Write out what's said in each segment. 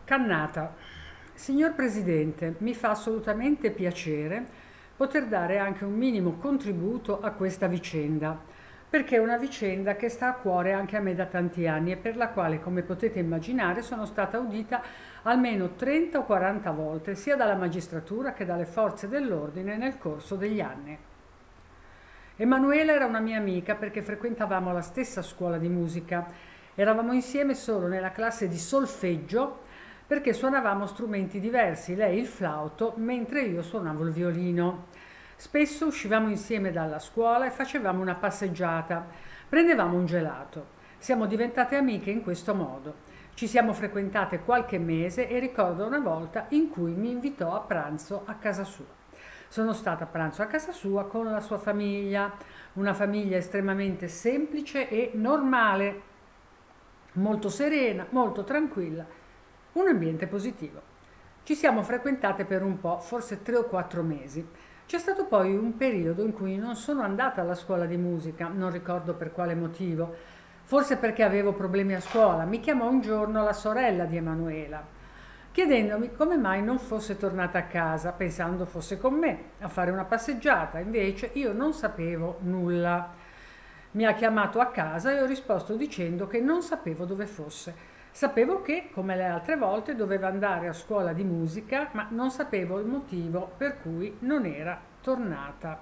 Cannata. Signor Presidente, mi fa assolutamente piacere poter dare anche un minimo contributo a questa vicenda, perché è una vicenda che sta a cuore anche a me da tanti anni e per la quale, come potete immaginare, sono stata udita almeno 30 o 40 volte, sia dalla magistratura che dalle forze dell'ordine nel corso degli anni. Emanuela era una mia amica perché frequentavamo la stessa scuola di musica. Eravamo insieme solo nella classe di solfeggio perché suonavamo strumenti diversi, lei il flauto, mentre io suonavo il violino. Spesso uscivamo insieme dalla scuola e facevamo una passeggiata, prendevamo un gelato. Siamo diventate amiche in questo modo. Ci siamo frequentate qualche mese e ricordo una volta in cui mi invitò a pranzo a casa sua. Sono stata a pranzo a casa sua con la sua famiglia, una famiglia estremamente semplice e normale, molto serena, molto tranquilla, un ambiente positivo. Ci siamo frequentate per un po', forse 3 o 4 mesi. C'è stato poi un periodo in cui non sono andata alla scuola di musica, non ricordo per quale motivo, forse perché avevo problemi a scuola. Mi chiamò un giorno la sorella di Emanuela, chiedendomi come mai non fosse tornata a casa, pensando fosse con me a fare una passeggiata. Invece io non sapevo nulla. Mi ha chiamato a casa e ho risposto dicendo che non sapevo dove fosse. Sapevo che, come le altre volte, doveva andare a scuola di musica, ma non sapevo il motivo per cui non era tornata.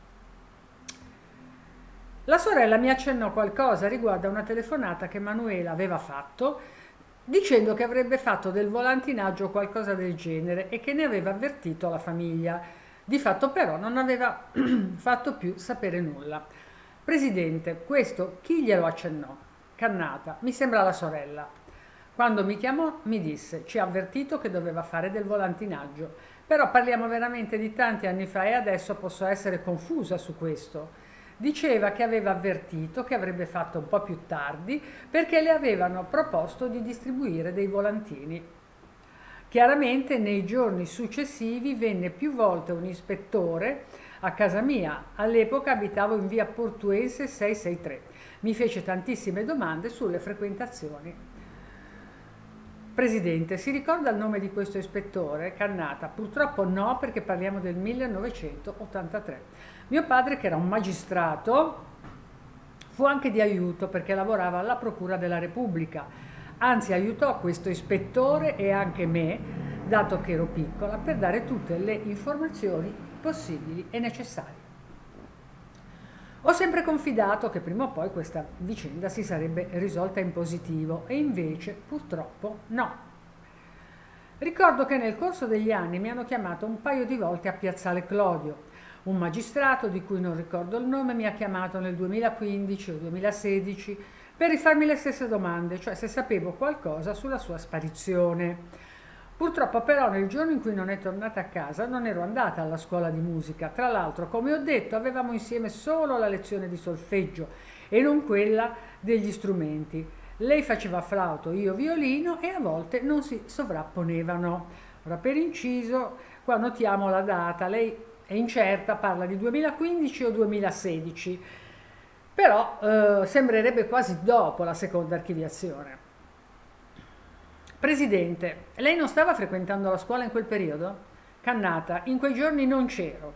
La sorella mi accennò qualcosa riguardo a una telefonata che Emanuela aveva fatto, dicendo che avrebbe fatto del volantinaggio o qualcosa del genere e che ne aveva avvertito la famiglia. Di fatto però non aveva fatto più sapere nulla. Presidente, questo chi glielo accennò? Cannata, mi sembra la sorella. Quando mi chiamò mi disse, ci ha avvertito che doveva fare del volantinaggio, però parliamo veramente di tanti anni fa e adesso posso essere confusa su questo. Diceva che aveva avvertito che avrebbe fatto un po' più tardi perché le avevano proposto di distribuire dei volantini. Chiaramente nei giorni successivi venne più volte un ispettore a casa mia. All'epoca abitavo in via Portuense 663. Mi fece tantissime domande sulle frequentazioni. Presidente, si ricorda il nome di questo ispettore? Cannata, purtroppo no, perché parliamo del 1983. Mio padre, che era un magistrato, fu anche di aiuto perché lavorava alla Procura della Repubblica. Anzi, aiutò questo ispettore e anche me, dato che ero piccola, per dare tutte le informazioni possibili e necessarie. Ho sempre confidato che prima o poi questa vicenda si sarebbe risolta in positivo e invece purtroppo no. Ricordo che nel corso degli anni mi hanno chiamato un paio di volte a Piazzale Clodio. Un magistrato, di cui non ricordo il nome, mi ha chiamato nel 2015 o 2016 per rifarmi le stesse domande, cioè se sapevo qualcosa sulla sua sparizione. Purtroppo però nel giorno in cui non è tornata a casa non ero andata alla scuola di musica. Tra l'altro, come ho detto, avevamo insieme solo la lezione di solfeggio e non quella degli strumenti. Lei faceva flauto, io violino e a volte non si sovrapponevano. Ora per inciso, qua notiamo la data, lei è incerta, parla di 2015 o 2016, però sembrerebbe quasi dopo la seconda archiviazione. Presidente, lei non stava frequentando la scuola in quel periodo? Cannata, in quei giorni non c'ero.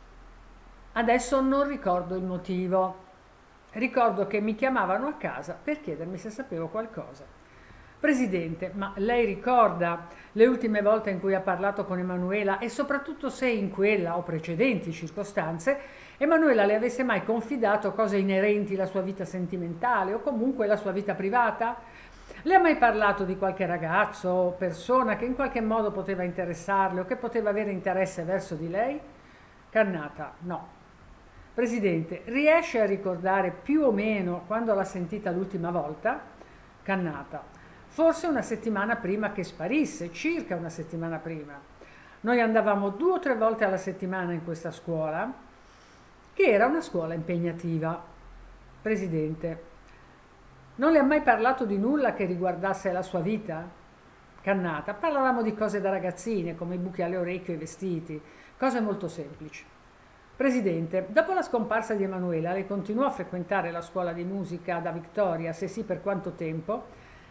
Adesso non ricordo il motivo. Ricordo che mi chiamavano a casa per chiedermi se sapevo qualcosa. Presidente, ma lei ricorda le ultime volte in cui ha parlato con Emanuela e soprattutto se in quella o precedenti circostanze Emanuela le avesse mai confidato cose inerenti alla sua vita sentimentale o comunque la sua vita privata? Le ha mai parlato di qualche ragazzo o persona che in qualche modo poteva interessarle o che poteva avere interesse verso di lei? Cannata, no. Presidente, riesce a ricordare più o meno quando l'ha sentita l'ultima volta? Cannata, forse una settimana prima che sparisse, circa una settimana prima. Noi andavamo 2 o 3 volte alla settimana in questa scuola, che era una scuola impegnativa. Presidente, non le ha mai parlato di nulla che riguardasse la sua vita? Cannata, parlavamo di cose da ragazzine, come i buchi alle orecchie e i vestiti, cose molto semplici. Presidente, dopo la scomparsa di Emanuela, lei continuò a frequentare la scuola di musica da Victoria, se sì per quanto tempo?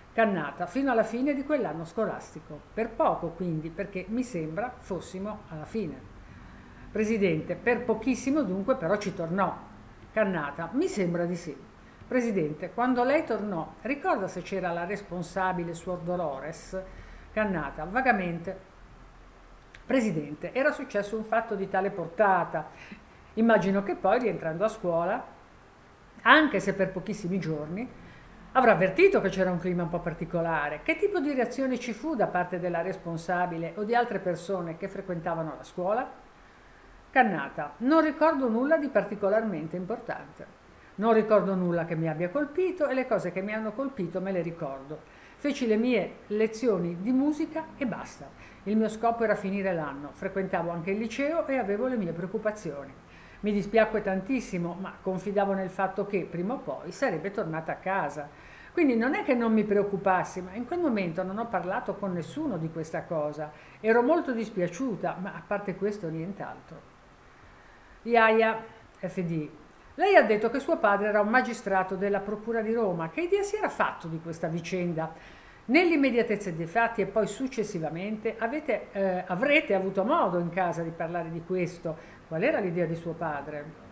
Cannata, fino alla fine di quell'anno scolastico. Per poco quindi, perché mi sembra fossimo alla fine. Presidente, per pochissimo dunque, però ci tornò. Cannata, mi sembra di sì. Presidente, quando lei tornò, ricorda se c'era la responsabile Suor Dolores? Cannata, vagamente. Presidente, era successo un fatto di tale portata. Immagino che poi, rientrando a scuola, anche se per pochissimi giorni, avrà avvertito che c'era un clima un po' particolare. Che tipo di reazione ci fu da parte della responsabile o di altre persone che frequentavano la scuola? Cannata, non ricordo nulla di particolarmente importante. Non ricordo nulla che mi abbia colpito e le cose che mi hanno colpito me le ricordo. Feci le mie lezioni di musica e basta. Il mio scopo era finire l'anno, frequentavo anche il liceo e avevo le mie preoccupazioni. Mi dispiacque tantissimo, ma confidavo nel fatto che prima o poi sarebbe tornata a casa. Quindi non è che non mi preoccupassi, ma in quel momento non ho parlato con nessuno di questa cosa. Ero molto dispiaciuta, ma a parte questo nient'altro. Iaia, FD. Lei ha detto che suo padre era un magistrato della Procura di Roma. Che idea si era fatto di questa vicenda? Nell'immediatezza dei fatti e poi successivamente avrete avuto modo in casa di parlare di questo. Qual era l'idea di suo padre?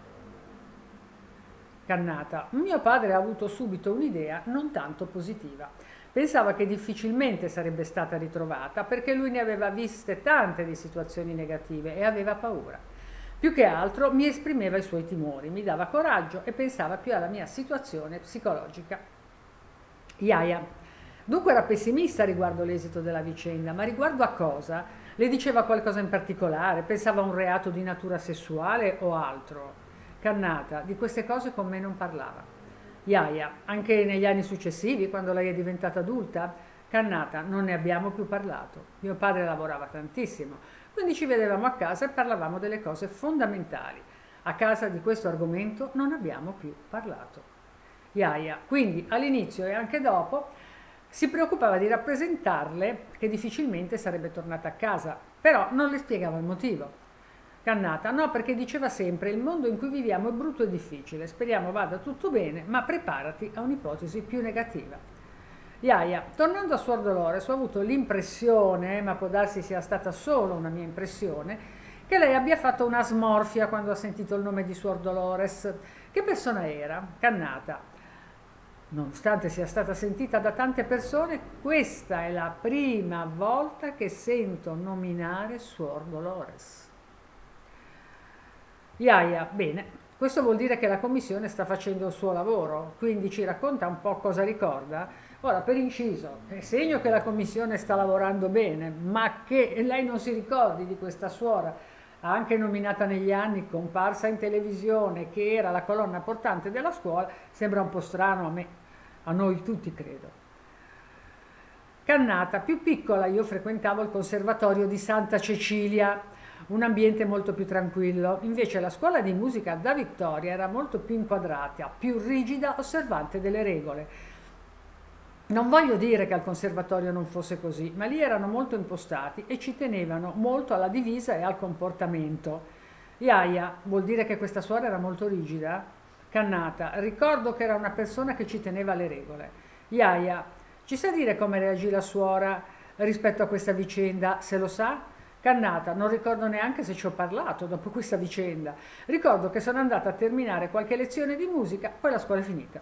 Cannata. Mio padre ha avuto subito un'idea non tanto positiva. Pensava che difficilmente sarebbe stata ritrovata perché lui ne aveva viste tante di situazioni negative e aveva paura. Più che altro mi esprimeva i suoi timori, mi dava coraggio e pensava più alla mia situazione psicologica. Iaia. Dunque era pessimista riguardo l'esito della vicenda, ma riguardo a cosa? Le diceva qualcosa in particolare? Pensava a un reato di natura sessuale o altro? Cannata, di queste cose con me non parlava. Iaia, anche negli anni successivi, quando lei è diventata adulta? Cannata, non ne abbiamo più parlato. Mio padre lavorava tantissimo, quindi ci vedevamo a casa e parlavamo delle cose fondamentali. A casa di questo argomento non abbiamo più parlato. Iaia, quindi all'inizio e anche dopo si preoccupava di rappresentarle che difficilmente sarebbe tornata a casa, però non le spiegava il motivo. Cannata, no, perché diceva sempre il mondo in cui viviamo è brutto e difficile, speriamo vada tutto bene, ma preparati a un'ipotesi più negativa. Iaia, tornando a Suor Dolores, ho avuto l'impressione, ma può darsi sia stata solo una mia impressione, che lei abbia fatto una smorfia quando ha sentito il nome di Suor Dolores. Che persona era? Cannata. Nonostante sia stata sentita da tante persone, questa è la prima volta che sento nominare Suor Dolores. Iaia, bene, questo vuol dire che la commissione sta facendo il suo lavoro, quindi ci racconta un po' cosa ricorda. Ora, per inciso, è segno che la commissione sta lavorando bene, ma che lei non si ricordi di questa suora, anche nominata negli anni, comparsa in televisione, che era la colonna portante della scuola, sembra un po' strano a me, a noi tutti credo. Cannata, più piccola io frequentavo il conservatorio di Santa Cecilia, un ambiente molto più tranquillo. Invece la scuola di musica da Vittoria era molto più inquadrata, più rigida, osservante delle regole. Non voglio dire che al conservatorio non fosse così, ma lì erano molto impostati e ci tenevano molto alla divisa e al comportamento. Iaia, vuol dire che questa suora era molto rigida? Cannata, ricordo che era una persona che ci teneva alle regole. Iaia, ci sa dire come reagì la suora rispetto a questa vicenda, se lo sa? Cannata, non ricordo neanche se ci ho parlato dopo questa vicenda. Ricordo che sono andata a terminare qualche lezione di musica, poi la scuola è finita.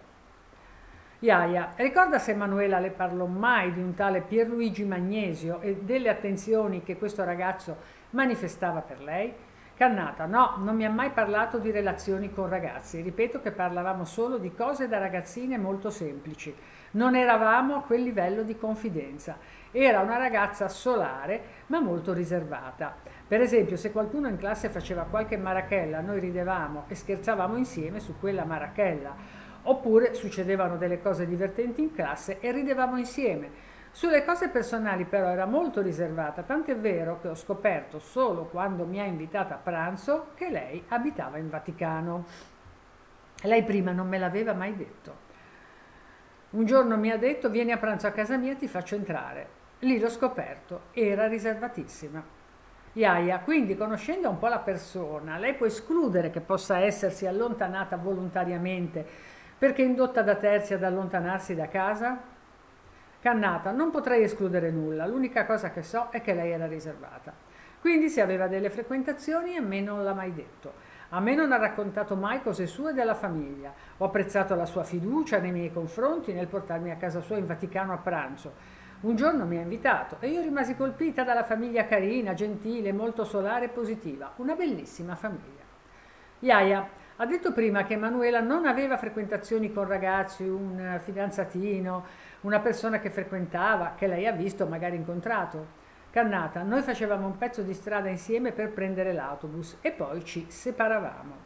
Iaia, ricorda se Emanuela le parlò mai di un tale Pierluigi Magnesio e delle attenzioni che questo ragazzo manifestava per lei? Cannata, no, non mi ha mai parlato di relazioni con ragazzi. Ripeto che parlavamo solo di cose da ragazzine molto semplici. Non eravamo a quel livello di confidenza. Era una ragazza solare, ma molto riservata. Per esempio, se qualcuno in classe faceva qualche marachella, noi ridevamo e scherzavamo insieme su quella marachella. Oppure succedevano delle cose divertenti in classe e ridevamo insieme. Sulle cose personali però era molto riservata, tant'è vero che ho scoperto solo quando mi ha invitata a pranzo che lei abitava in Vaticano. Lei prima non me l'aveva mai detto. Un giorno mi ha detto: vieni a pranzo a casa mia, ti faccio entrare. Lì l'ho scoperto, era riservatissima. Iaia, quindi conoscendo un po' la persona, lei può escludere che possa essersi allontanata volontariamente perché indotta da terzi ad allontanarsi da casa? Cannata, non potrei escludere nulla, l'unica cosa che so è che lei era riservata. Quindi se aveva delle frequentazioni a me non l'ha mai detto. A me non ha raccontato mai cose sue della famiglia. Ho apprezzato la sua fiducia nei miei confronti nel portarmi a casa sua in Vaticano a pranzo. Un giorno mi ha invitato e io rimasi colpita dalla famiglia carina, gentile, molto solare e positiva. Una bellissima famiglia. Iaia ha detto prima che Emanuela non aveva frequentazioni con ragazzi, un fidanzatino, una persona che frequentava, che lei ha visto, magari incontrato. Cannata, noi facevamo un pezzo di strada insieme per prendere l'autobus e poi ci separavamo.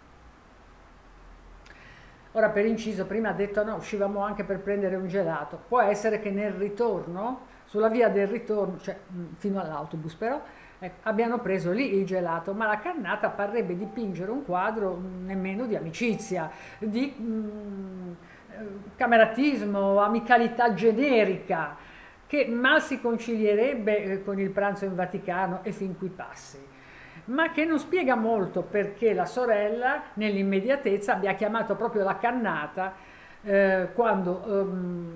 Ora per inciso, prima ha detto no, uscivamo anche per prendere un gelato. Può essere che nel ritorno, sulla via del ritorno, cioè fino all'autobus però, abbiano preso lì il gelato, ma la Cannata parrebbe dipingere un quadro nemmeno di amicizia, di cameratismo, amicalità generica, che mal si concilierebbe con il pranzo in Vaticano e fin qui passi, ma che non spiega molto perché la sorella nell'immediatezza abbia chiamato proprio la Cannata quando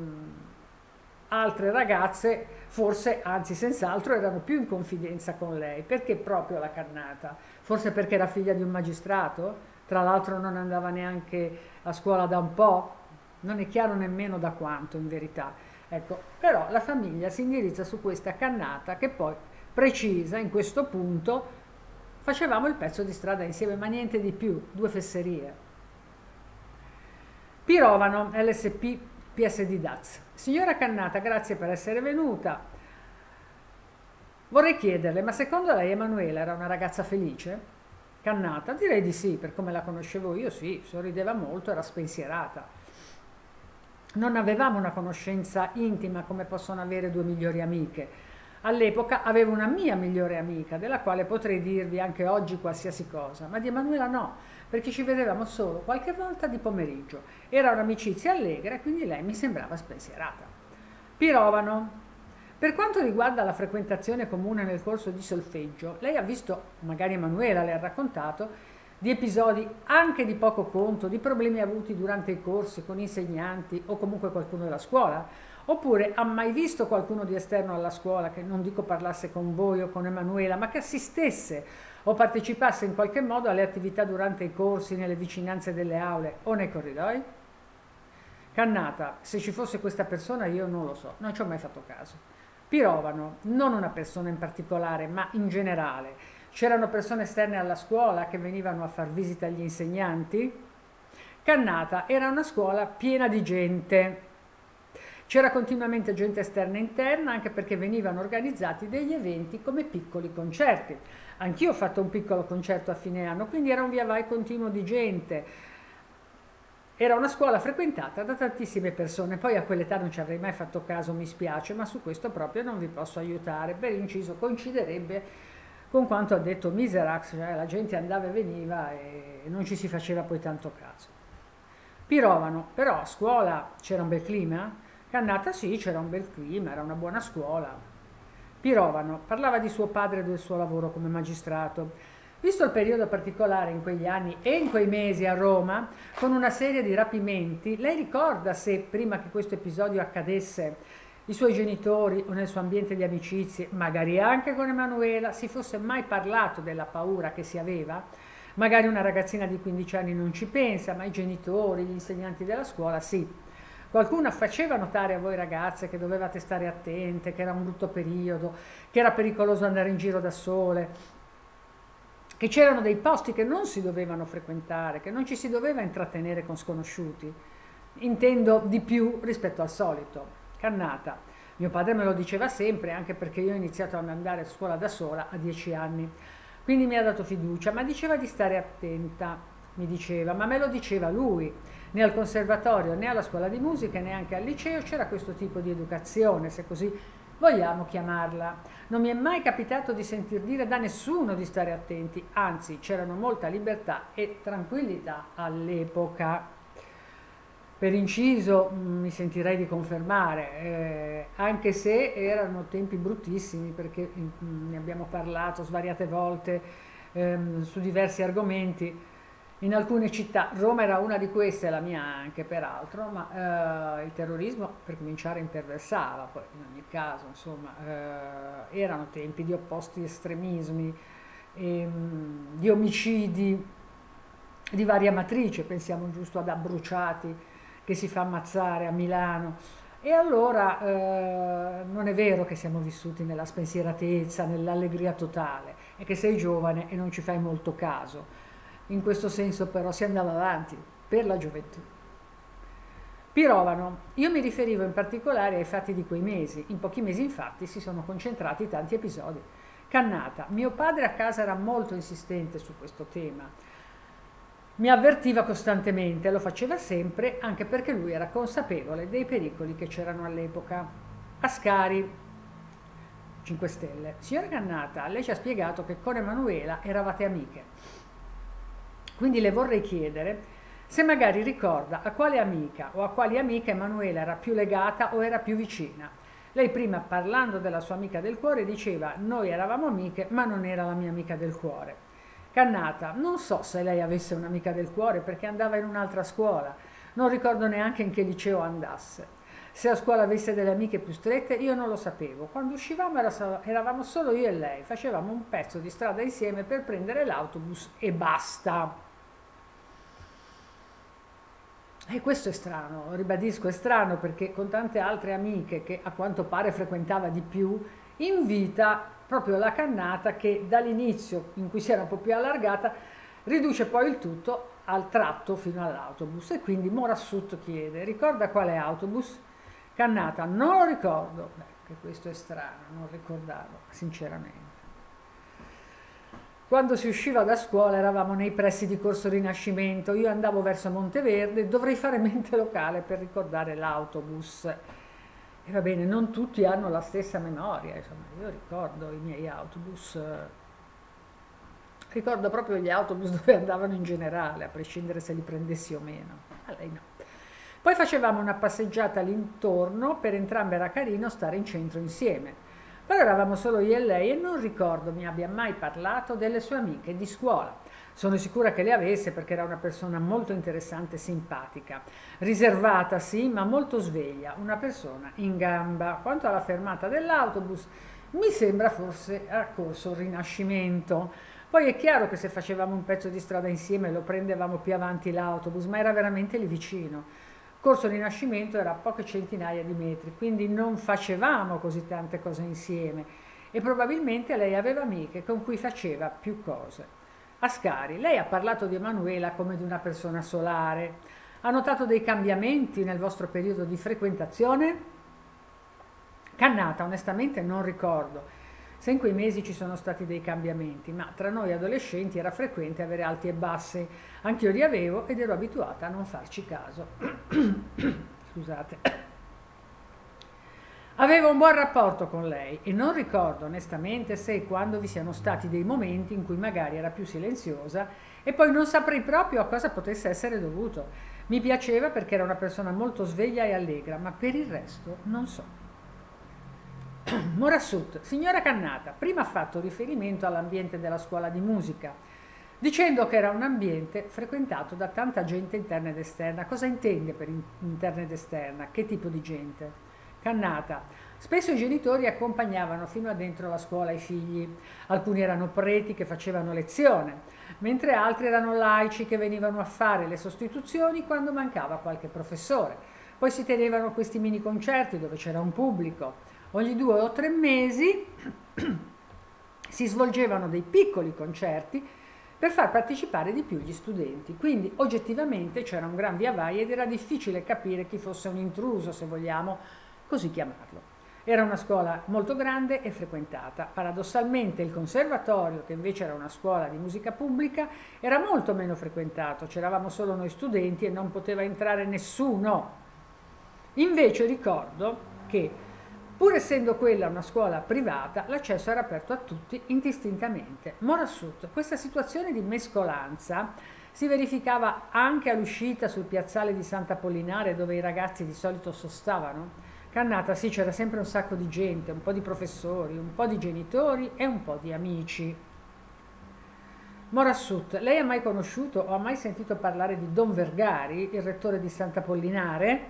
altre ragazze forse, anzi senz'altro, erano più in confidenza con lei. Perché proprio la Cannata? Forse perché era figlia di un magistrato? Tra l'altro non andava neanche a scuola da un po', non è chiaro nemmeno da quanto in verità. Ecco, però la famiglia si indirizza su questa Cannata che poi precisa in questo punto facevamo il pezzo di strada insieme, ma niente di più, due fesserie. Pirovano, LSP, PSD DAZ. Signora Cannata, grazie per essere venuta. Vorrei chiederle, ma secondo lei Emanuela era una ragazza felice? Cannata, direi di sì, per come la conoscevo io sì, sorrideva molto, era spensierata. Non avevamo una conoscenza intima come possono avere due migliori amiche. All'epoca avevo una mia migliore amica, della quale potrei dirvi anche oggi qualsiasi cosa, ma di Emanuela no, perché ci vedevamo solo qualche volta di pomeriggio. Era un'amicizia allegra e quindi lei mi sembrava spensierata. Pirovano. Per quanto riguarda la frequentazione comune nel corso di solfeggio, lei ha visto, magari Emanuela le ha raccontato, di episodi anche di poco conto, di problemi avuti durante i corsi con insegnanti o comunque qualcuno della scuola? Oppure ha mai visto qualcuno di esterno alla scuola che non dico parlasse con voi o con Emanuela, ma che assistesse o partecipasse in qualche modo alle attività durante i corsi, nelle vicinanze delle aule o nei corridoi? Cannata, se ci fosse questa persona io non lo so, non ci ho mai fatto caso. Pirovano, non una persona in particolare, ma in generale. C'erano persone esterne alla scuola che venivano a far visita agli insegnanti? Cannata, era una scuola piena di gente. C'era continuamente gente esterna e interna, anche perché venivano organizzati degli eventi come piccoli concerti. Anch'io ho fatto un piccolo concerto a fine anno, quindi era un via vai continuo di gente. Era una scuola frequentata da tantissime persone, poi a quell'età non ci avrei mai fatto caso, mi spiace, ma su questo proprio non vi posso aiutare. Per inciso coinciderebbe con quanto ha detto Miserax, cioè la gente andava e veniva e non ci si faceva poi tanto caso. Pirovano, però a scuola c'era un bel clima? Cannata sì, c'era un bel clima, era una buona scuola. Pirovano, parlava di suo padre e del suo lavoro come magistrato. Visto il periodo particolare in quegli anni e in quei mesi a Roma, con una serie di rapimenti, lei ricorda se prima che questo episodio accadesse i suoi genitori o nel suo ambiente di amicizie, magari anche con Emanuela, si fosse mai parlato della paura che si aveva? Magari una ragazzina di 15 anni non ci pensa, ma i genitori, gli insegnanti della scuola sì. Qualcuno faceva notare a voi ragazze che dovevate stare attente, che era un brutto periodo, che era pericoloso andare in giro da sole, che c'erano dei posti che non si dovevano frequentare, che non ci si doveva intrattenere con sconosciuti. Intendo di più rispetto al solito. Cannata, mio padre me lo diceva sempre, anche perché io ho iniziato ad andare a scuola da sola a 10 anni, quindi mi ha dato fiducia, ma diceva di stare attenta, mi diceva, ma me lo diceva lui. Né al conservatorio, né alla scuola di musica, neanche al liceo c'era questo tipo di educazione, se così vogliamo chiamarla. Non mi è mai capitato di sentir dire da nessuno di stare attenti, anzi c'erano molta libertà e tranquillità all'epoca. Per inciso mi sentirei di confermare, anche se erano tempi bruttissimi, perché ne abbiamo parlato svariate volte su diversi argomenti. in alcune città, Roma era una di queste, la mia anche peraltro, ma il terrorismo per cominciare imperversava, poi in ogni caso, insomma, erano tempi di opposti estremismi, di omicidi di varia matrice, pensiamo giusto ad Abbruciati che si fa ammazzare a Milano. E allora non è vero che siamo vissuti nella spensieratezza, nell'allegria totale, è che sei giovane e non ci fai molto caso. In questo senso però si andava avanti per la gioventù. Pirovano. Io mi riferivo in particolare ai fatti di quei mesi. In pochi mesi infatti si sono concentrati tanti episodi. Cannata. Mio padre a casa era molto insistente su questo tema. Mi avvertiva costantemente, lo faceva sempre, anche perché lui era consapevole dei pericoli che c'erano all'epoca. Ascari, 5 Stelle. Signora Cannata, lei ci ha spiegato che con Emanuela eravate amiche. Quindi le vorrei chiedere se magari ricorda a quale amica o a quali amiche Emanuela era più legata o era più vicina. Lei prima, parlando della sua amica del cuore, diceva noi eravamo amiche, ma non era la mia amica del cuore. Cannata, non so se lei avesse un'amica del cuore perché andava in un'altra scuola, non ricordo neanche in che liceo andasse. Se a scuola avesse delle amiche più strette io non lo sapevo. Quando uscivamo eravamo solo io e lei, facevamo un pezzo di strada insieme per prendere l'autobus e basta. E questo è strano, ribadisco, è strano perché con tante altre amiche che a quanto pare frequentava di più, invita proprio la Cannata che dall'inizio in cui si era un po' più allargata riduce poi il tutto al tratto fino all'autobus e quindi Morassut chiede ricorda quale autobus? Cannata non lo ricordo, beh, che questo è strano, non ricordavo sinceramente. Quando si usciva da scuola eravamo nei pressi di Corso Rinascimento, io andavo verso Monteverde, dovrei fare mente locale per ricordare l'autobus. E va bene, non tutti hanno la stessa memoria, insomma, io ricordo i miei autobus, ricordo proprio gli autobus dove andavano in generale, a prescindere se li prendessi o meno. A lei no. Poi facevamo una passeggiata all'intorno, per entrambe era carino stare in centro insieme. Però eravamo solo io e lei e non ricordo mi abbia mai parlato delle sue amiche di scuola. Sono sicura che le avesse perché era una persona molto interessante e simpatica. Riservata sì, ma molto sveglia, una persona in gamba. Quanto alla fermata dell'autobus, mi sembra forse a Corso Rinascimento. Poi è chiaro che se facevamo un pezzo di strada insieme lo prendevamo più avanti l'autobus, ma era veramente lì vicino. Corso Rinascimento era a poche centinaia di metri, quindi non facevamo così tante cose insieme e probabilmente lei aveva amiche con cui faceva più cose. Ascari, lei ha parlato di Emanuela come di una persona solare. Ha notato dei cambiamenti nel vostro periodo di frequentazione? Cannata, onestamente non ricordo se in quei mesi ci sono stati dei cambiamenti, ma tra noi adolescenti era frequente avere alti e bassi. Anch'io li avevo ed ero abituata a non farci caso. Scusate. Avevo un buon rapporto con lei e non ricordo onestamente se e quando vi siano stati dei momenti in cui magari era più silenziosa e poi non saprei proprio a cosa potesse essere dovuto. Mi piaceva perché era una persona molto sveglia e allegra, ma per il resto non so. Morassut, signora Cannata, prima ha fatto riferimento all'ambiente della scuola di musica, dicendo che era un ambiente frequentato da tanta gente interna ed esterna. Cosa intende per interna ed esterna? Che tipo di gente? Cannata, spesso i genitori accompagnavano fino a dentro la scuola i figli. Alcuni erano preti che facevano lezione, mentre altri erano laici che venivano a fare le sostituzioni quando mancava qualche professore. Poi si tenevano questi mini concerti dove c'era un pubblico. Ogni 2 o 3 mesi si svolgevano dei piccoli concerti per far partecipare di più gli studenti. Quindi oggettivamente c'era un gran via vai ed era difficile capire chi fosse un intruso, se vogliamo così chiamarlo. Era una scuola molto grande e frequentata. Paradossalmente il conservatorio, che invece era una scuola di musica pubblica, era molto meno frequentato. C'eravamo solo noi studenti e non poteva entrare nessuno. Invece ricordo che pur essendo quella una scuola privata, l'accesso era aperto a tutti indistintamente. Morassut, questa situazione di mescolanza si verificava anche all'uscita sul piazzale di Sant'Apollinare dove i ragazzi di solito sostavano? Cannata, sì, c'era sempre un sacco di gente, un po' di professori, un po' di genitori e un po' di amici. Morassut, lei ha mai conosciuto o ha mai sentito parlare di Don Vergari, il rettore di Sant'Apollinare?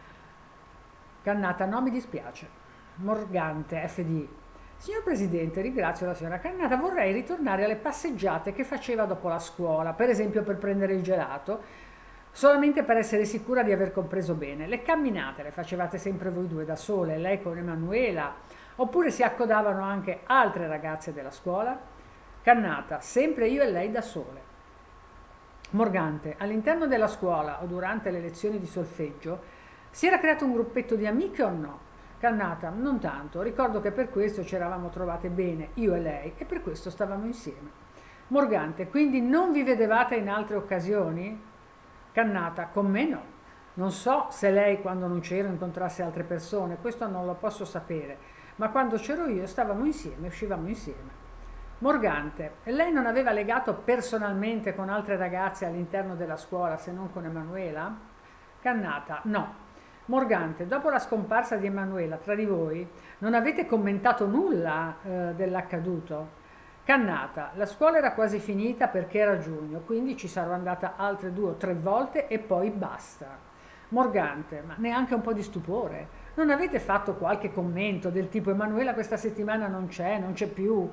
Cannata, no, mi dispiace. Morgante, FD. Signor Presidente, ringrazio la signora Cannata, vorrei ritornare alle passeggiate che faceva dopo la scuola, per esempio per prendere il gelato, solamente per essere sicura di aver compreso bene. Le camminate le facevate sempre voi due da sole, lei con Emanuela, oppure si accodavano anche altre ragazze della scuola? Cannata, sempre io e lei da sole. Morgante, all'interno della scuola o durante le lezioni di solfeggio si era creato un gruppetto di amiche o no? Cannata, non tanto, ricordo che per questo ci eravamo trovate bene, io e lei, e per questo stavamo insieme. Morgante, quindi non vi vedevate in altre occasioni? Cannata, con me no. Non so se lei quando non c'ero incontrasse altre persone, questo non lo posso sapere, ma quando c'ero io stavamo insieme, uscivamo insieme. Morgante, e lei non aveva legato personalmente con altre ragazze all'interno della scuola se non con Emanuela? Cannata, no. Morgante, dopo la scomparsa di Emanuela, tra di voi non avete commentato nulla dell'accaduto? Cannata, la scuola era quasi finita perché era giugno, quindi ci sarò andata altre 2 o 3 volte e poi basta. Morgante, ma neanche un po' di stupore? Non avete fatto qualche commento del tipo Emanuela questa settimana non c'è più?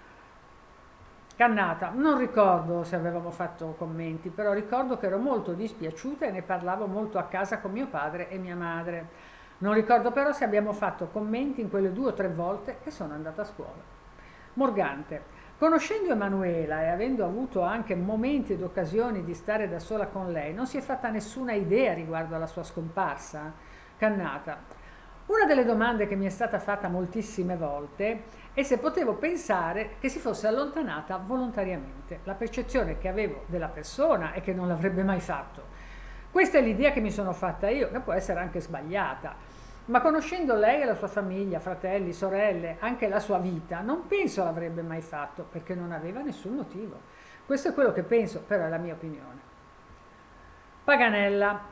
Cannata, non ricordo se avevamo fatto commenti, però ricordo che ero molto dispiaciuta e ne parlavo molto a casa con mio padre e mia madre. Non ricordo però se abbiamo fatto commenti in quelle 2 o 3 volte che sono andata a scuola. Morgante, conoscendo Emanuela e avendo avuto anche momenti ed occasioni di stare da sola con lei, non si è fatta nessuna idea riguardo alla sua scomparsa? Cannata, una delle domande che mi è stata fatta moltissime volte è se potevo pensare che si fosse allontanata volontariamente. La percezione che avevo della persona è che non l'avrebbe mai fatto. Questa è l'idea che mi sono fatta io, che può essere anche sbagliata, ma conoscendo lei e la sua famiglia, fratelli, sorelle, anche la sua vita, non penso l'avrebbe mai fatto, perché non aveva nessun motivo. Questo è quello che penso, però è la mia opinione. Paganella,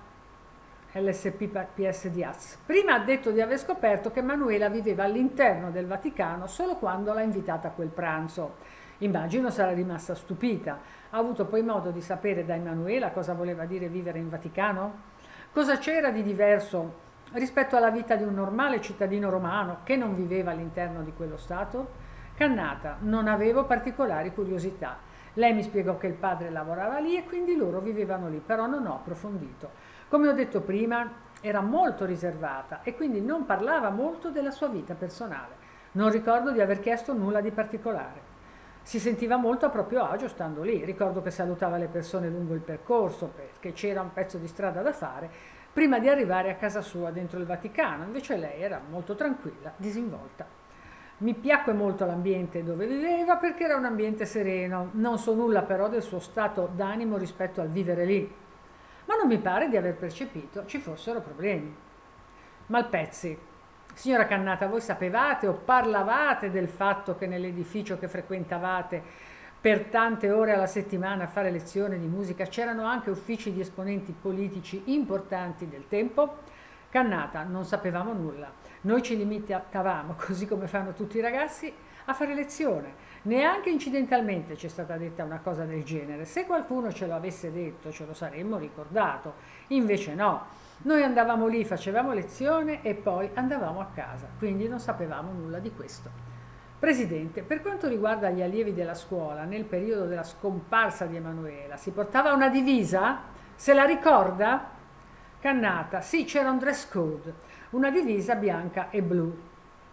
LSP Diaz. Prima ha detto di aver scoperto che Manuela viveva all'interno del Vaticano solo quando l'ha invitata a quel pranzo. Immagino sarà rimasta stupita. Ha avuto poi modo di sapere da Emanuela cosa voleva dire vivere in Vaticano? Cosa c'era di diverso rispetto alla vita di un normale cittadino romano che non viveva all'interno di quello Stato? Cannata, non avevo particolari curiosità. Lei mi spiegò che il padre lavorava lì e quindi loro vivevano lì, però non ho approfondito. Come ho detto prima, era molto riservata e quindi non parlava molto della sua vita personale. Non ricordo di aver chiesto nulla di particolare. Si sentiva molto a proprio agio stando lì. Ricordo che salutava le persone lungo il percorso perché c'era un pezzo di strada da fare prima di arrivare a casa sua dentro il Vaticano. Invece lei era molto tranquilla, disinvolta. Mi piacque molto l'ambiente dove viveva perché era un ambiente sereno. Non so nulla però del suo stato d'animo rispetto al vivere lì, ma non mi pare di aver percepito ci fossero problemi. Malpezzi, signora Cannata, voi sapevate o parlavate del fatto che nell'edificio che frequentavate per tante ore alla settimana a fare lezioni di musica c'erano anche uffici di esponenti politici importanti del tempo? Cannata, non sapevamo nulla. Noi ci limitavamo, così come fanno tutti i ragazzi, a fare lezione. Neanche incidentalmente ci è stata detta una cosa del genere. Se qualcuno ce lo avesse detto, ce lo saremmo ricordato. Invece no. Noi andavamo lì, facevamo lezione e poi andavamo a casa, quindi non sapevamo nulla di questo. Presidente, per quanto riguarda gli allievi della scuola, nel periodo della scomparsa di Emanuela, si portava una divisa? Se la ricorda? Cannata, sì, c'era un dress code, una divisa bianca e blu.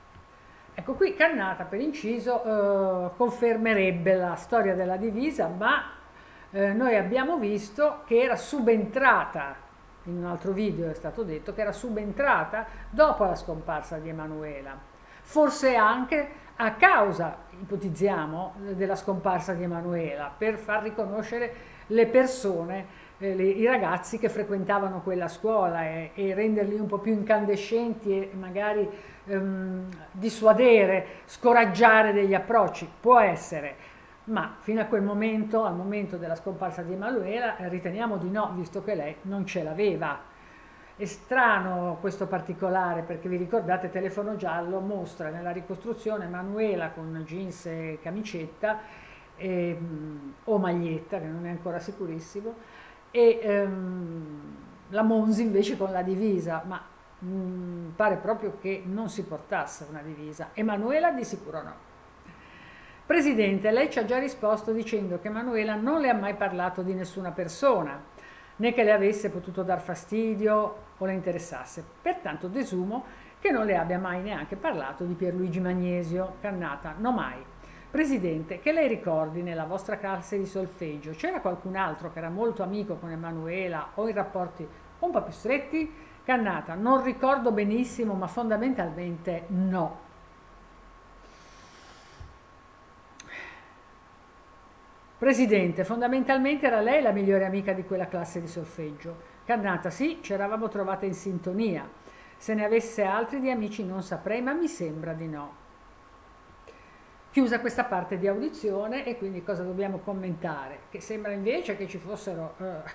Ecco qui Cannata per inciso confermerebbe la storia della divisa, ma noi abbiamo visto che era subentrata, in un altro video è stato detto che era subentrata dopo la scomparsa di Emanuela, forse anche a causa, ipotizziamo, della scomparsa di Emanuela, per far riconoscere le persone, i ragazzi che frequentavano quella scuola e renderli un po' più incandescenti e magari dissuadere, scoraggiare degli approcci, può essere, ma fino a quel momento, al momento della scomparsa di Emanuela, riteniamo di no, visto che lei non ce l'aveva. È strano questo particolare perché vi ricordate Telefono Giallo mostra nella ricostruzione Emanuela con jeans e camicetta o Maglietta, che non è ancora sicurissimo, e la Monzi invece con la divisa, ma pare proprio che non si portasse una divisa. Emanuela di sicuro no. Presidente, lei ci ha già risposto dicendo che Emanuela non le ha mai parlato di nessuna persona, né che le avesse potuto dar fastidio o le interessasse. Pertanto desumo che non le abbia mai neanche parlato di Pierluigi Magnesio. Cannata, no mai. Presidente, che lei ricordi nella vostra classe di solfeggio c'era qualcun altro che era molto amico con Emanuela o in rapporti un po' più stretti? Cannata, non ricordo benissimo, ma fondamentalmente no. Presidente, fondamentalmente era lei la migliore amica di quella classe di solfeggio. Cannata, sì, ci eravamo trovate in sintonia. Se ne avesse altri di amici non saprei, ma mi sembra di no. Chiusa questa parte di audizione, e quindi cosa dobbiamo commentare? Che sembra invece che ci fossero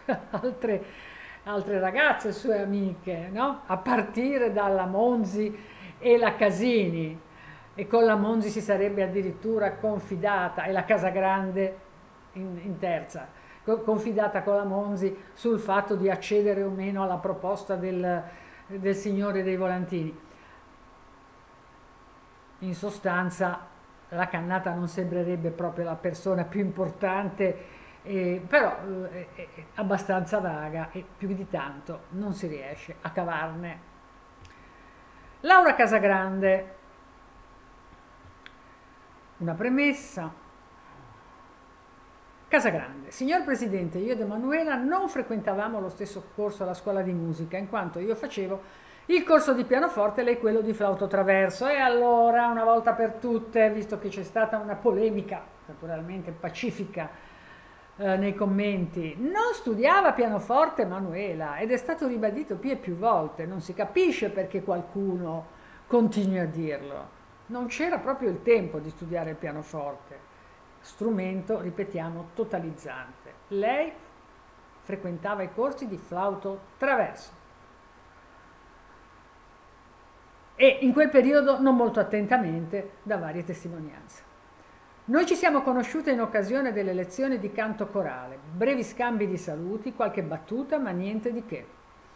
altre ragazze sue amiche, no? A partire dalla Monzi e la Casini, e con la Monzi si sarebbe addirittura confidata, e la Casagrande in terza, confidata con la Monzi sul fatto di accedere o meno alla proposta del signore dei volantini. In sostanza la Cannata non sembrerebbe proprio la persona più importante, però è abbastanza vaga e più di tanto non si riesce a cavarne. Laura Casagrande, una premessa. Casagrande, signor Presidente, io ed Emanuela non frequentavamo lo stesso corso alla scuola di musica, in quanto io facevo il corso di pianoforte e lei quello di flauto traverso. E allora, una volta per tutte, visto che c'è stata una polemica, naturalmente pacifica, nei commenti, non studiava pianoforte Emanuela, ed è stato ribadito più e più volte, non si capisce perché qualcuno continui a dirlo. Non c'era proprio il tempo di studiare il pianoforte. Strumento, ripetiamo, totalizzante. Lei frequentava i corsi di flauto traverso e in quel periodo non molto attentamente, da varie testimonianze. Noi ci siamo conosciute in occasione delle lezioni di canto corale, brevi scambi di saluti, qualche battuta, ma niente di che.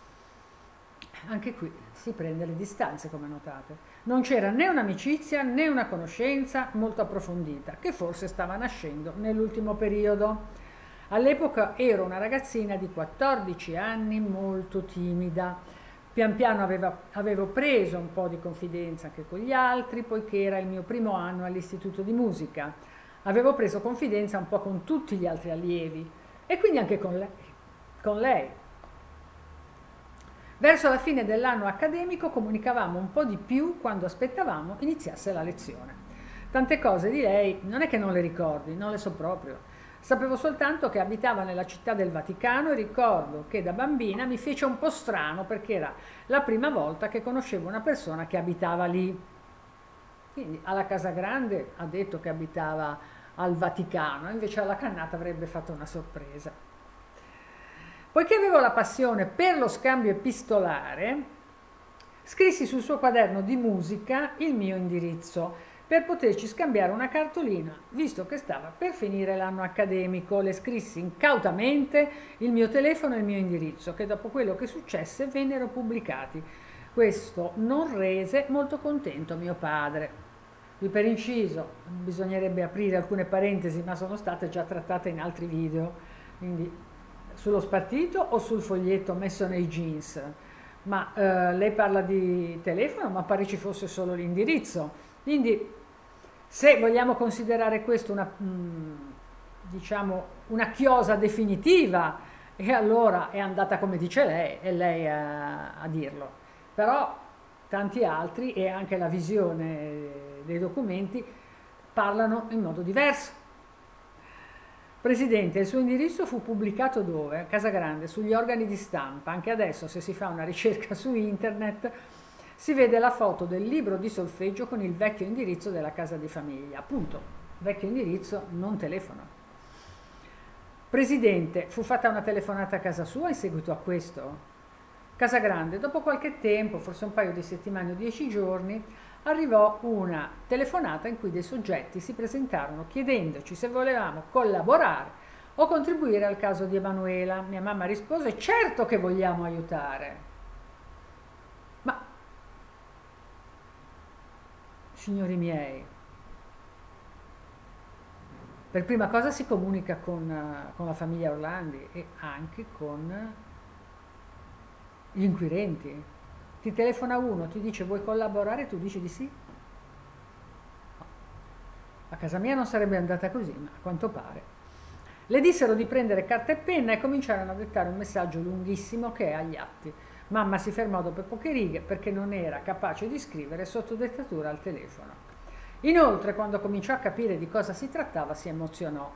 Anche qui si prende le distanze, come notate. Non c'era né un'amicizia né una conoscenza molto approfondita, che forse stava nascendo nell'ultimo periodo. All'epoca ero una ragazzina di 14 anni, molto timida. Pian piano avevo preso un po' di confidenza anche con gli altri, poiché era il mio primo anno all'istituto di musica. Avevo preso confidenza un po' con tutti gli altri allievi e quindi anche con lei. Verso la fine dell'anno accademico comunicavamo un po' di più quando aspettavamo iniziasse la lezione. Tante cose di lei non è che non le ricordi, non le so proprio. Sapevo soltanto che abitava nella città del Vaticano e ricordo che da bambina mi fece un po' strano perché era la prima volta che conoscevo una persona che abitava lì. Quindi alla Casagrande ha detto che abitava al Vaticano, invece alla Cannata avrebbe fatto una sorpresa. Poiché avevo la passione per lo scambio epistolare, scrissi sul suo quaderno di musica il mio indirizzo per poterci scambiare una cartolina, visto che stava per finire l'anno accademico. Le scrissi incautamente il mio telefono e il mio indirizzo, che dopo quello che successe vennero pubblicati. Questo non rese molto contento mio padre. Qui per inciso bisognerebbe aprire alcune parentesi, ma sono state già trattate in altri video, quindi sullo spartito o sul foglietto messo nei jeans. Ma lei parla di telefono, ma pare ci fosse solo l'indirizzo. Quindi se vogliamo considerare questo diciamo una chiosa definitiva, e allora è andata come dice lei, è lei a dirlo. Però tanti altri, e anche la visione dei documenti, parlano in modo diverso. Presidente, il suo indirizzo fu pubblicato dove? Casagrande, sugli organi di stampa. Anche adesso, se si fa una ricerca su internet, si vede la foto del libro di solfeggio con il vecchio indirizzo della casa di famiglia. Appunto, vecchio indirizzo, non telefono. Presidente, fu fatta una telefonata a casa sua in seguito a questo? Casagrande, dopo qualche tempo, forse un paio di settimane o 10 giorni, arrivò una telefonata in cui dei soggetti si presentarono chiedendoci se volevamo collaborare o contribuire al caso di Emanuela. Mia mamma rispose: certo che vogliamo aiutare. Ma, signori miei, per prima cosa si comunica con la famiglia Orlandi e anche con gli inquirenti. Ti telefona uno, ti dice vuoi collaborare, tu dici di sì? No. A casa mia non sarebbe andata così, ma a quanto pare. Le dissero di prendere carta e penna e cominciarono a dettare un messaggio lunghissimo che è agli atti. Mamma si fermò dopo poche righe perché non era capace di scrivere sotto dettatura al telefono. Inoltre, quando cominciò a capire di cosa si trattava, si emozionò.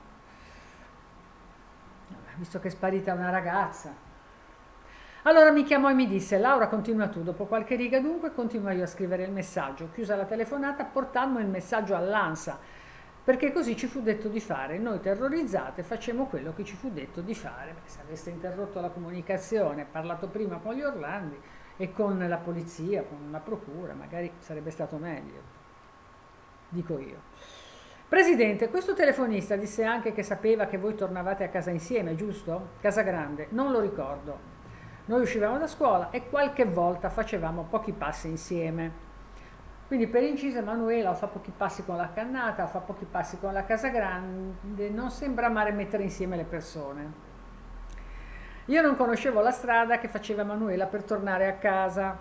Visto che è sparita una ragazza. Allora mi chiamò e mi disse: Laura, continua tu. Dopo qualche riga dunque continuai io a scrivere il messaggio. Chiusa la telefonata, portammo il messaggio all'ANSA, perché così ci fu detto di fare. Noi terrorizzate facemmo quello che ci fu detto di fare. Se aveste interrotto la comunicazione, parlato prima con gli Orlandi e con la polizia, con la procura, magari sarebbe stato meglio. Dico io. Presidente, questo telefonista disse anche che sapeva che voi tornavate a casa insieme, giusto? Casa Grande, non lo ricordo. Noi uscivamo da scuola e qualche volta facevamo pochi passi insieme. Quindi per inciso Emanuela o fa pochi passi con la Cannata o fa pochi passi con la Casa Grande, non sembra amare mettere insieme le persone. Io non conoscevo la strada che faceva Emanuela per tornare a casa.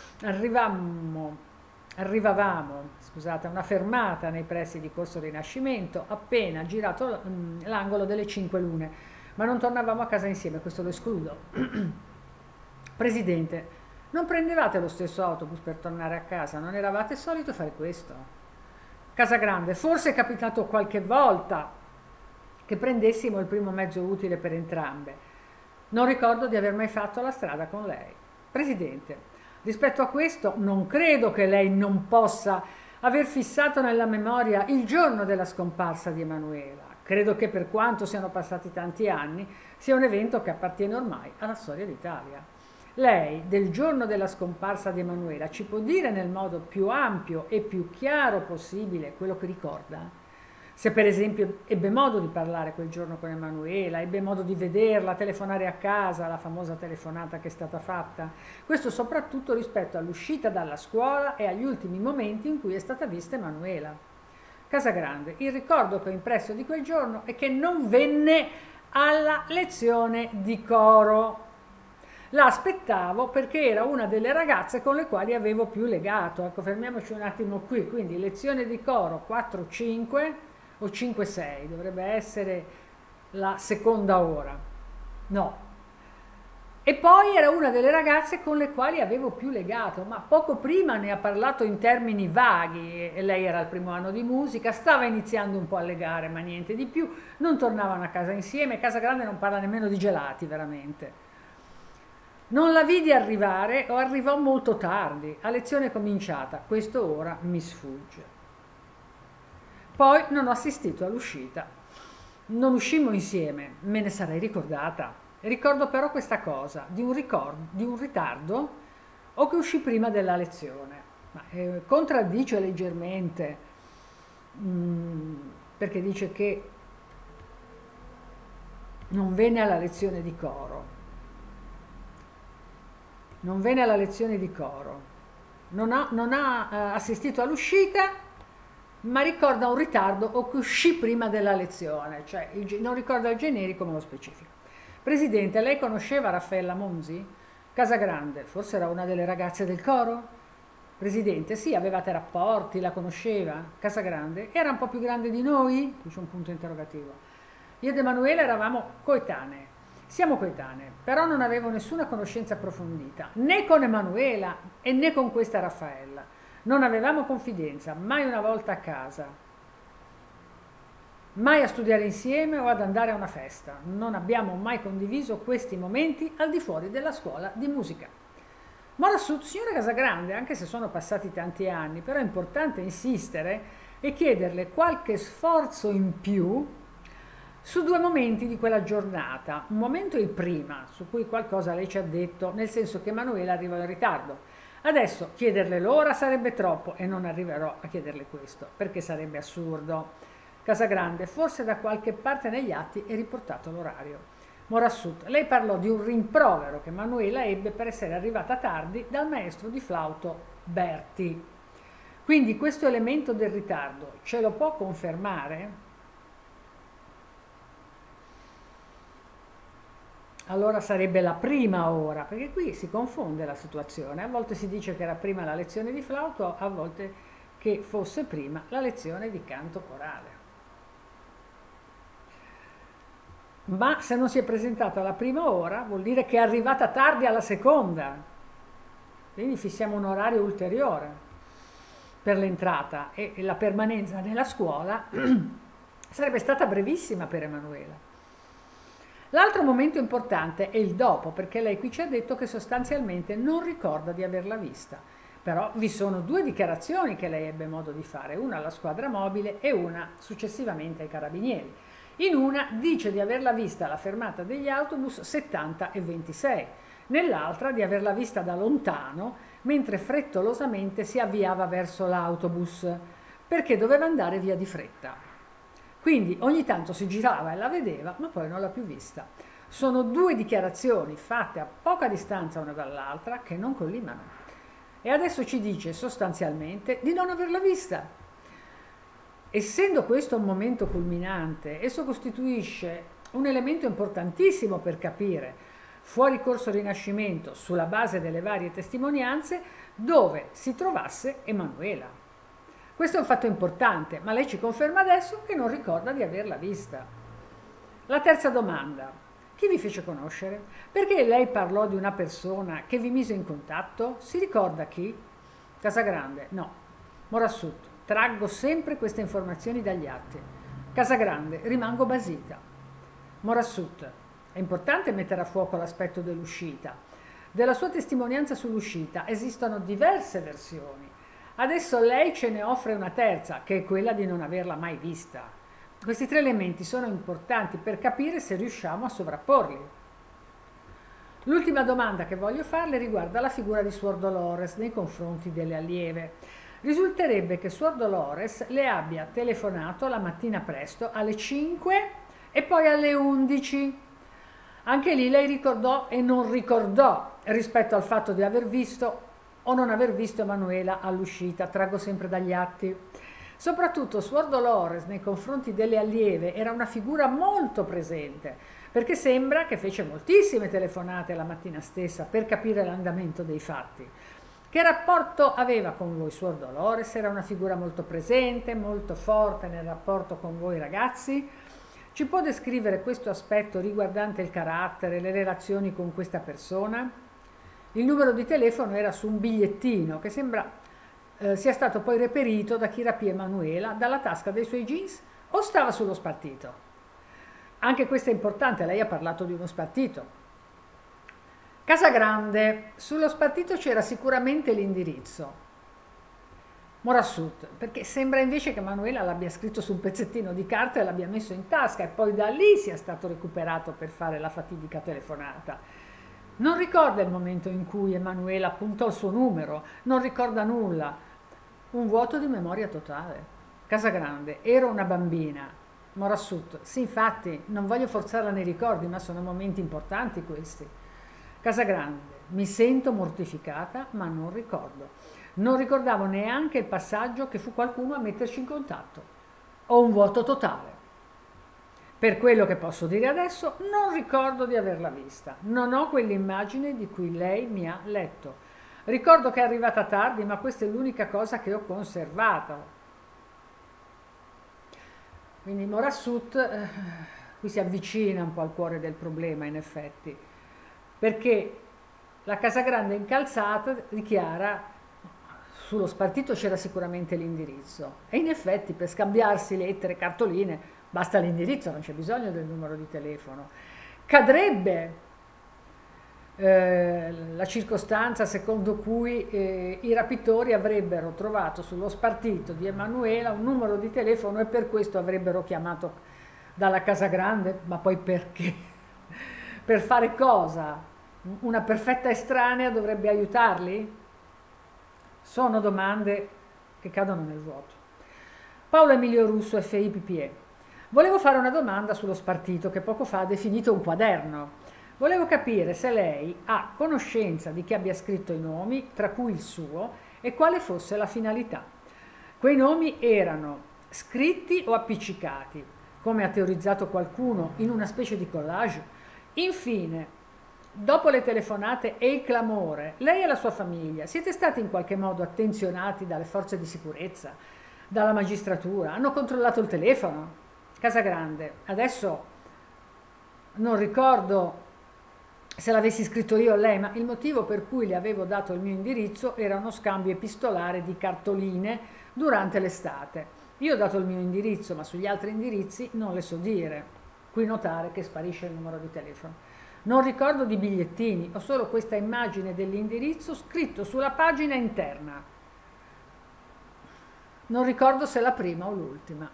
Arrivavamo a una fermata nei pressi di Corso Rinascimento, appena girato l'angolo delle 5 Lune, ma non tornavamo a casa insieme, questo lo escludo. Presidente, non prendevate lo stesso autobus per tornare a casa? Non eravate solito fare questo? Casa Grande, forse è capitato qualche volta che prendessimo il primo mezzo utile per entrambe. Non ricordo di aver mai fatto la strada con lei. Presidente, rispetto a questo non credo che lei non possa aver fissato nella memoria il giorno della scomparsa di Emanuela. Credo che per quanto siano passati tanti anni sia un evento che appartiene ormai alla storia d'Italia. Lei del giorno della scomparsa di Emanuela ci può dire nel modo più ampio e più chiaro possibile quello che ricorda? Se per esempio ebbe modo di parlare quel giorno con Emanuela, ebbe modo di vederla, telefonare a casa, la famosa telefonata che è stata fatta, questo soprattutto rispetto all'uscita dalla scuola e agli ultimi momenti in cui è stata vista Emanuela. Casa Grande, il ricordo che ho impresso di quel giorno è che non venne alla lezione di coro. La aspettavo perché era una delle ragazze con le quali avevo più legato. Ecco, fermiamoci un attimo qui, quindi lezione di coro 4-5 o 5-6, dovrebbe essere la seconda ora. No. E poi era una delle ragazze con le quali avevo più legato, ma poco prima ne ha parlato in termini vaghi, e lei era al primo anno di musica, stava iniziando un po' a legare, ma niente di più, non tornavano a casa insieme, Casa Grande non parla nemmeno di gelati, veramente. Non la vidi arrivare o arrivò molto tardi, a lezione cominciata, questo ora mi sfugge. Poi non ho assistito all'uscita, non uscimmo insieme, me ne sarei ricordata. Ricordo però questa cosa, di un ritardo o che uscì prima della lezione. Ma, contraddice leggermente, perché dice che non venne alla lezione di coro. Non venne alla lezione di coro, non ha assistito all'uscita, ma ricorda un ritardo o che uscì prima della lezione, cioè non ricorda il generico ma lo specifico. Presidente, lei conosceva Raffaella Monzi? Casa Grande, forse era una delle ragazze del coro? Presidente, sì, avevate rapporti, la conosceva? Casa Grande, era un po' più grande di noi? Qui c'è un punto interrogativo. Io ed Emanuela eravamo coetanee. Siamo coetanee, però non avevo nessuna conoscenza approfondita, né con Emanuela e né con questa Raffaella. Non avevamo confidenza, mai una volta a casa, mai a studiare insieme o ad andare a una festa. Non abbiamo mai condiviso questi momenti al di fuori della scuola di musica. Mora Sud, signora Casagrande, anche se sono passati tanti anni, però è importante insistere e chiederle qualche sforzo in più su due momenti di quella giornata. Un momento è il prima, su cui qualcosa lei ci ha detto, nel senso che Emanuela arrivò in ritardo. Adesso chiederle l'ora sarebbe troppo e non arriverò a chiederle questo, perché sarebbe assurdo. Casagrande, forse da qualche parte negli atti è riportato l'orario. Morassut, lei parlò di un rimprovero che Manuela ebbe per essere arrivata tardi dal maestro di flauto Berti. Quindi questo elemento del ritardo ce lo può confermare? Allora sarebbe la prima ora, perché qui si confonde la situazione. A volte si dice che era prima la lezione di flauto, a volte che fosse prima la lezione di canto corale. Ma se non si è presentata la prima ora, vuol dire che è arrivata tardi alla seconda. Quindi fissiamo un orario ulteriore per l'entrata e la permanenza nella scuola sarebbe stata brevissima per Emanuela. L'altro momento importante è il dopo, perché lei qui ci ha detto che sostanzialmente non ricorda di averla vista. Però vi sono due dichiarazioni che lei ebbe modo di fare, una alla squadra mobile e una successivamente ai carabinieri. In una dice di averla vista alla fermata degli autobus 70 e 26, nell'altra di averla vista da lontano mentre frettolosamente si avviava verso l'autobus, perché doveva andare via di fretta. Quindi ogni tanto si girava e la vedeva, ma poi non l'ha più vista. Sono due dichiarazioni fatte a poca distanza una dall'altra che non collimano. E adesso ci dice sostanzialmente di non averla vista. Essendo questo un momento culminante, esso costituisce un elemento importantissimo per capire, fuori corso Rinascimento, sulla base delle varie testimonianze, dove si trovasse Emanuela. Questo è un fatto importante, ma lei ci conferma adesso che non ricorda di averla vista. La terza domanda: chi vi fece conoscere? Perché lei parlò di una persona che vi mise in contatto? Si ricorda chi? Casagrande: no. Morassut: traggo sempre queste informazioni dagli atti. Casagrande: rimango basita. Morassut: è importante mettere a fuoco l'aspetto dell'uscita. Della sua testimonianza sull'uscita esistono diverse versioni. Adesso lei ce ne offre una terza, che è quella di non averla mai vista. Questi tre elementi sono importanti per capire se riusciamo a sovrapporli. L'ultima domanda che voglio farle riguarda la figura di Suor Dolores nei confronti delle allieve. Risulterebbe che Suor Dolores le abbia telefonato la mattina presto alle 5 e poi alle 11. Anche lì lei ricordò e non ricordò rispetto al fatto di aver visto o non aver visto Emanuela all'uscita, traggo sempre dagli atti. Soprattutto Suor Dolores nei confronti delle allieve era una figura molto presente, perché sembra che fece moltissime telefonate la mattina stessa per capire l'andamento dei fatti. Che rapporto aveva con voi Suor Dolores? Era una figura molto presente, molto forte nel rapporto con voi ragazzi? Ci può descrivere questo aspetto riguardante il carattere, le relazioni con questa persona? Il numero di telefono era su un bigliettino che sembra sia stato poi reperito da chi rapì Emanuela dalla tasca dei suoi jeans o stava sullo spartito. Anche questo è importante, lei ha parlato di uno spartito. Casagrande: sullo spartito c'era sicuramente l'indirizzo. Morassut: perché sembra invece che Emanuela l'abbia scritto su un pezzettino di carta e l'abbia messo in tasca e poi da lì sia stato recuperato per fare la fatidica telefonata. Non ricorda il momento in cui Emanuela puntò il suo numero, non ricorda nulla. Un vuoto di memoria totale. Casagrande: ero una bambina. Morassut: sì, infatti, non voglio forzarla nei ricordi, ma sono momenti importanti questi. Casagrande: mi sento mortificata, ma non ricordo. Non ricordavo neanche il passaggio che fu qualcuno a metterci in contatto. Ho un vuoto totale. Per quello che posso dire adesso, non ricordo di averla vista. Non ho quell'immagine di cui lei mi ha letto. Ricordo che è arrivata tardi, ma questa è l'unica cosa che ho conservato. Quindi Morassut qui si avvicina un po' al cuore del problema, in effetti, perché la Casagrande incalzata dichiara: sullo spartito c'era sicuramente l'indirizzo. E in effetti per scambiarsi lettere, cartoline, basta l'indirizzo, non c'è bisogno del numero di telefono. Cadrebbe la circostanza secondo cui i rapitori avrebbero trovato sullo spartito di Emanuela un numero di telefono e per questo avrebbero chiamato dalla Casagrande, ma poi perché? Per fare cosa? Una perfetta estranea dovrebbe aiutarli? Sono domande che cadono nel vuoto. Paolo Emilio Russo, FI-PPE. Volevo fare una domanda sullo spartito che poco fa ha definito un quaderno. Volevo capire se lei ha conoscenza di chi abbia scritto i nomi, tra cui il suo, e quale fosse la finalità. Quei nomi erano scritti o appiccicati, come ha teorizzato qualcuno, in una specie di collage. Infine, dopo le telefonate e il clamore, lei e la sua famiglia siete stati in qualche modo attenzionati dalle forze di sicurezza, dalla magistratura? Hanno controllato il telefono? Casagrande, adesso non ricordo se l'avessi scritto io o lei, ma il motivo per cui le avevo dato il mio indirizzo era uno scambio epistolare di cartoline durante l'estate. Io ho dato il mio indirizzo, ma sugli altri indirizzi non le so dire. Qui notare che sparisce il numero di telefono. Non ricordo di bigliettini, ho solo questa immagine dell'indirizzo scritto sulla pagina interna. Non ricordo se la prima o l'ultima.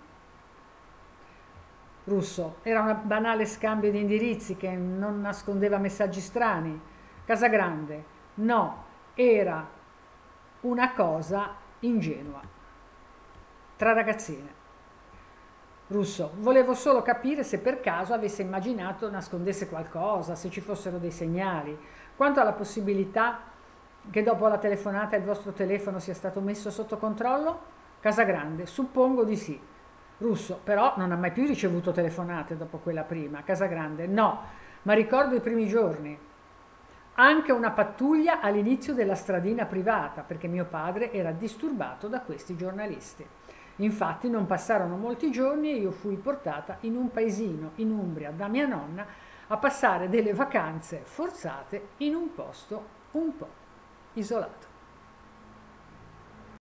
Russo, era un banale scambio di indirizzi che non nascondeva messaggi strani. Casagrande, no, era una cosa ingenua. Tra ragazzine. Russo, volevo solo capire se per caso avesse immaginato nascondesse qualcosa, se ci fossero dei segnali. Quanto alla possibilità che dopo la telefonata il vostro telefono sia stato messo sotto controllo? Casagrande, suppongo di sì. Russo, però non ha mai più ricevuto telefonate dopo quella prima. Casagrande, no, ma ricordo i primi giorni. Anche una pattuglia all'inizio della stradina privata, perché mio padre era disturbato da questi giornalisti. Infatti non passarono molti giorni e io fui portata in un paesino in Umbria da mia nonna a passare delle vacanze forzate in un posto un po' isolato.